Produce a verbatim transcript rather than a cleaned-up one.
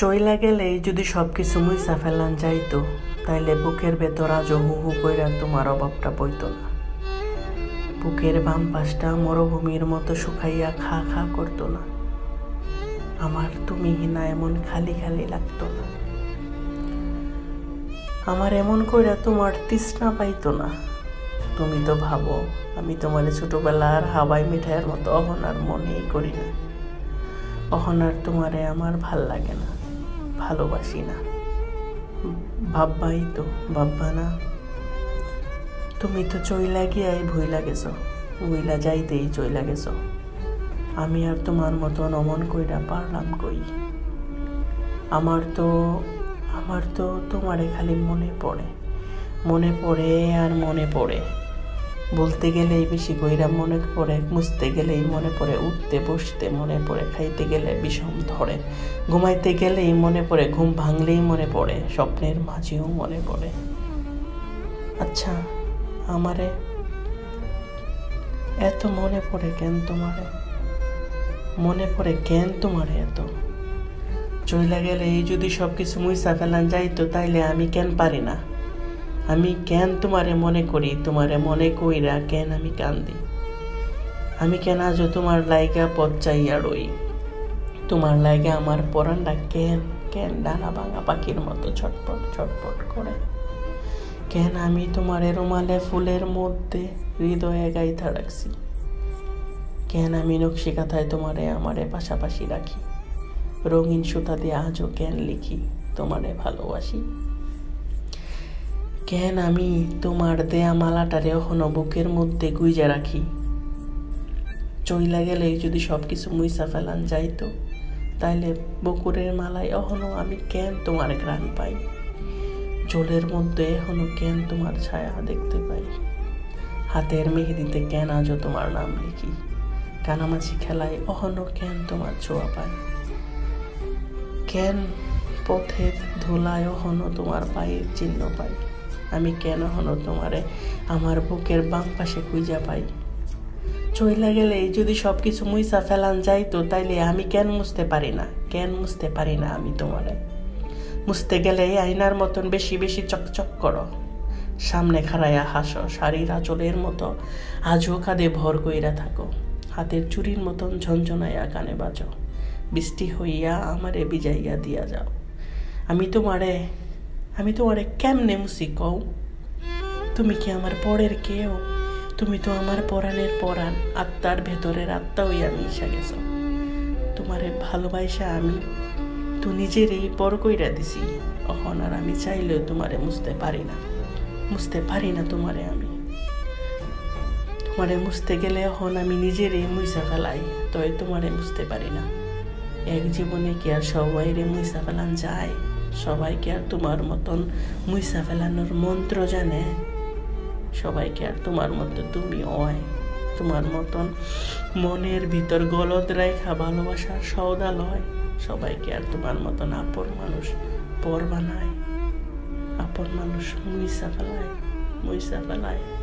চইলা গেলেই যদি সবকিছু মুইসা ফেলান যাইতো তাইলে বুকের ভেতর আজও হু হু কইরা তোমার অভাবটা বইতো না। বুকের বাম পাশটা মরুভূমির মতো শুকাইয়া খা খা করতো না। আমার তুমি হিনা এমন খালি খালি লাগতো না। আমার এমন কইরা তোমার তৃষ্ণা পাইতো না। তুমি তো ভাবো আমি তোমার ছোটবেলার হাওয়াই মিঠাইয়ের মতো অহনার মনেই করি না। অহনার তোমারে আমার ভাল লাগে না, ভালোবাসি না। ভাববাই তো ভাববা না। তুমি তো চইলা গিয়াই ভুইলা গেছ, ভুইলা যাইতেই চইলা গেছ। আমি আর তোমার মতন অমন কইরা পারলাম কই। আমার তো আমার তো তোমারে খালি মনে পড়ে, মনে পড়ে আর মনে পড়ে। বলতে গেলেই বেশি কইরা মনে পড়ে, মুছতে গেলেই মনে পড়ে, উঠতে বসতে মনে পড়ে, খাইতে গেলে বিষম ধরে, ঘুমাইতে গেলেই মনে পড়ে, ঘুম ভাঙলেই মনে পড়ে, স্বপ্নের মাঝেও মনে পড়ে। আচ্ছা আমারে এত মনে পড়ে কেন তোমারে? মনে পড়ে কেন তোমারে এত? চইলা গেলে এই যদি সবকিছু মুইসা ফেলান যাইতো তাইলে আমি কেন পারি না? আমি কেন তোমারে মনে করি, তোমারে মনে কইরা কেন আমি কান্দি? আমি কেন আজও তোমার লাইগা পথ চাইয়া রই? তোমার লাইগা আমার পরানটা কেন কেন ডানা ভাঙা পাখির মতো ছটপট ছটপট করে? কেন আমি তোমারে রুমালে ফুলের মধ্যে হৃদয়ে গাইথা রাখছি? কেন আমি নকশি কাঁথায় তোমারে আমারে পাশাপাশি রাখি? রঙিন সুতা দিয়ে আজও কেন লিখি তোমারে ভালোবাসি? কেন আমি তোমার দেয়া মালাটারে এখনো বুকের মধ্যে গুইজা রাখি? চইলা গেলে যদি সবকিছু মুইসা ফেলান যাইতো তাইলে বকুরের মালায় এখনো আমি কেন তোমার ঘ্রাণ পাই? জলের মধ্যে এখনো কেন তোমার ছায়া দেখতে পাই? হাতের মেহেদিতে কেন আজও তোমার নাম লিখি? কানামাছি খেলায় এখনো কেন তোমার ছোঁয়া পাই? কেন পথের ধুলায় এখনো তোমার পায়ের চিহ্ন পাই? আমি কেন হনো তোমারে আমার বুকের বাম পাশে খুঁজা পাই? চইলা গেলে যদি সবকিছু মুইসা ফেলান যাইতো তাইলে আমি কেন মুছতে পারি না? কেন মুছতে পারি না আমি তোমারে? মুছতে গেলে আয়নার মতন বেশি বেশি চকচক করো, সামনে খাড়াইয়া হাসো, শাড়ির আঁচলের মতো আজও কাঁধে ভর কইরা থাকো, হাতের চুরির মতন ঝনঝনাইয়া কানে বাজো, বৃষ্টি হইয়া আমারে বিজাইয়া দিয়া যাও। আমি তোমারে আমি তোমারে কেমনে মুছি কও? তুমি কি আমার পরের কেউ? তুমি তো আমার পরাণের পরাণ, আত্মার ভেতরের আত্মা হইয়া মিশা গেছো। তোমারে ভালোবাসা আমি তো নিজেরই পর কইরা দিছি। এখন আর আমি চাইলেও তোমারে মুছতে পারি না, মুছতে পারি না তোমারে আমি। তোমারে মুছতে গেলে এখন আমি নিজেরই মুইসা ফেলাই, তবে তোমারে মুছতে পারি না। এক জীবনে কি আর সবাইরে মুইসা ফেলান যায়? সবাইকে আর তোমার মতন মুইসা ফেলানোর মন্ত্র জানে? সবাইকে আর তোমার মতো তুমি হয়? তোমার মতন মনের ভিতর গলদ রেখা ভালোবাসার সওদা লয়? সবাইকে আর তোমার মতন আপন মানুষ পর বানায়? আপন মানুষ মুইসা ফেলায়, মুইসা ফেলায়।